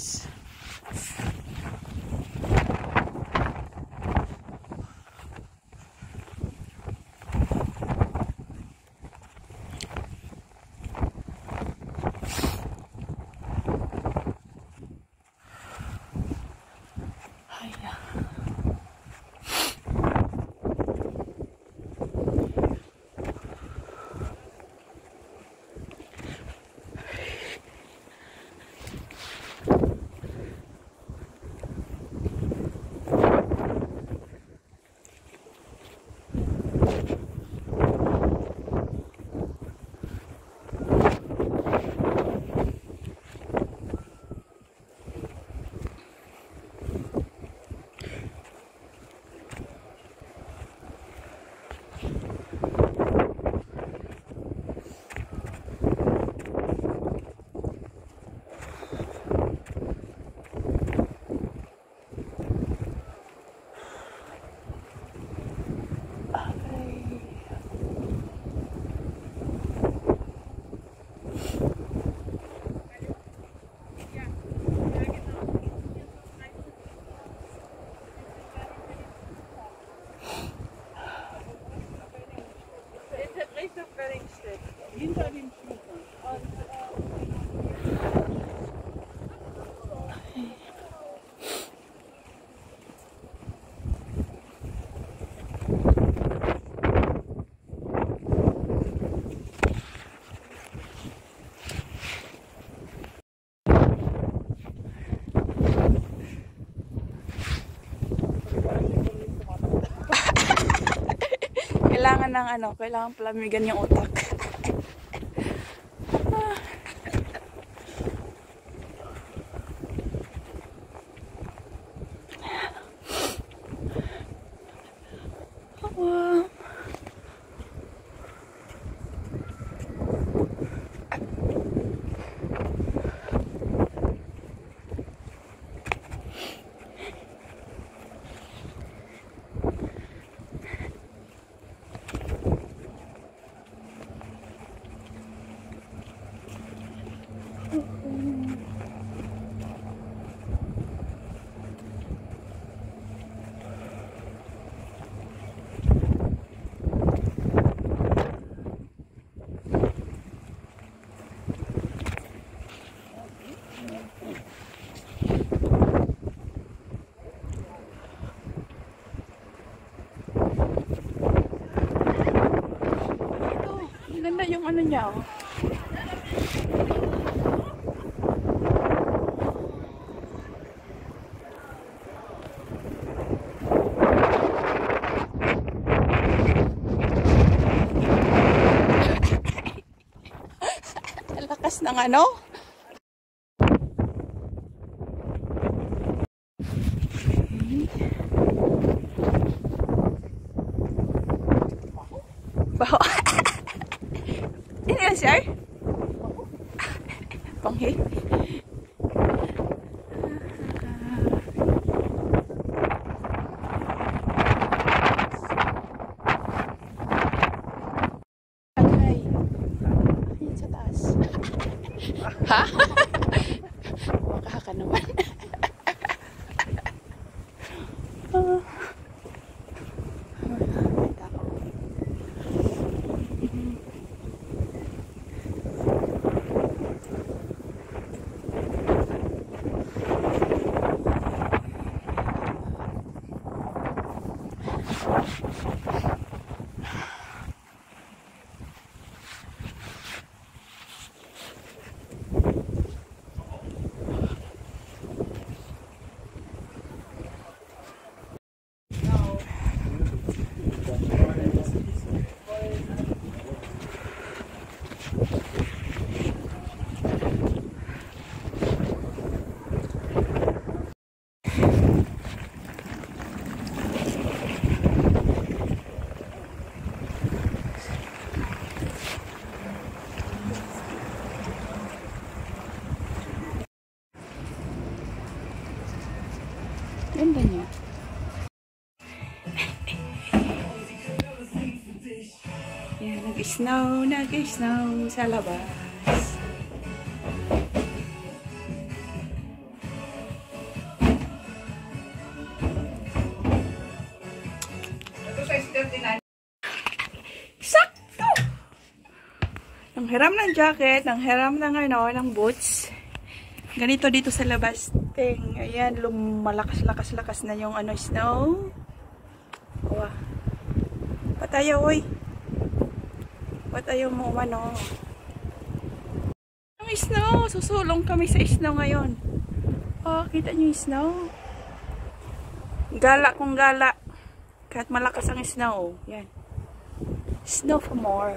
taas. Hinter dem Flughafen. Kailangan ng ano, kailangan palamigan yung utak. Wow. Ganda yung ano niya, oh. Lakas ng ano? Baho. Ini na siya? Panghi. Agay. Ayun sa taas. Ha? Makaka naman. Ganda niya. Yan, nag-snow sa labas. hiram ng jacket, ang hiram ng ng boots. Ganito dito sa labas. Ayan, lumalakas-lakas na yung snow. Wow. Patayo, oy. Patayo mo, Ang snow. Susulong kami sa snow ngayon. Oh, kita nyo yung snow. Gala kung gala. Kahit malakas ang snow. Yan. Snow for more.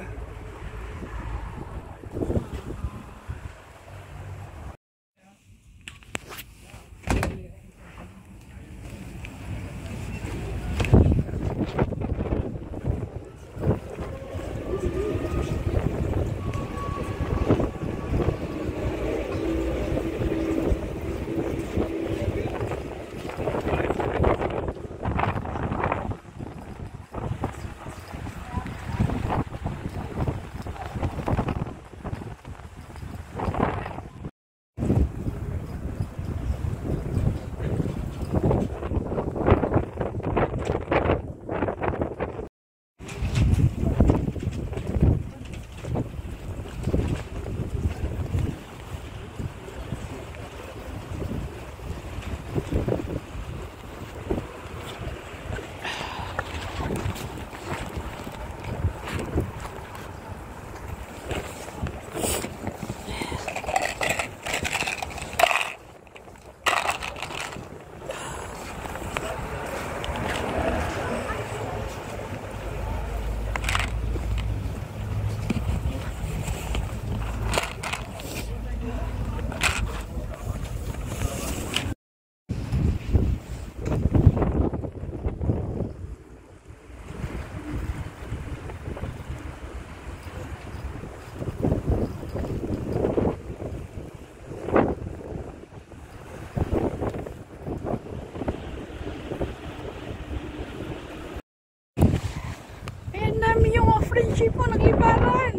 Friendship po, nagliparan.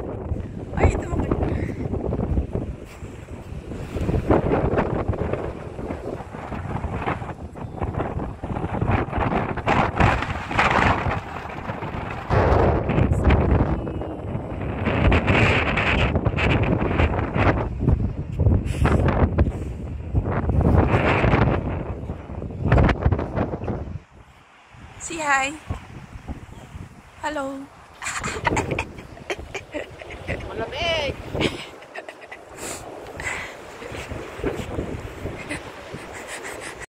Ay, ito mga. Say hi. Hello.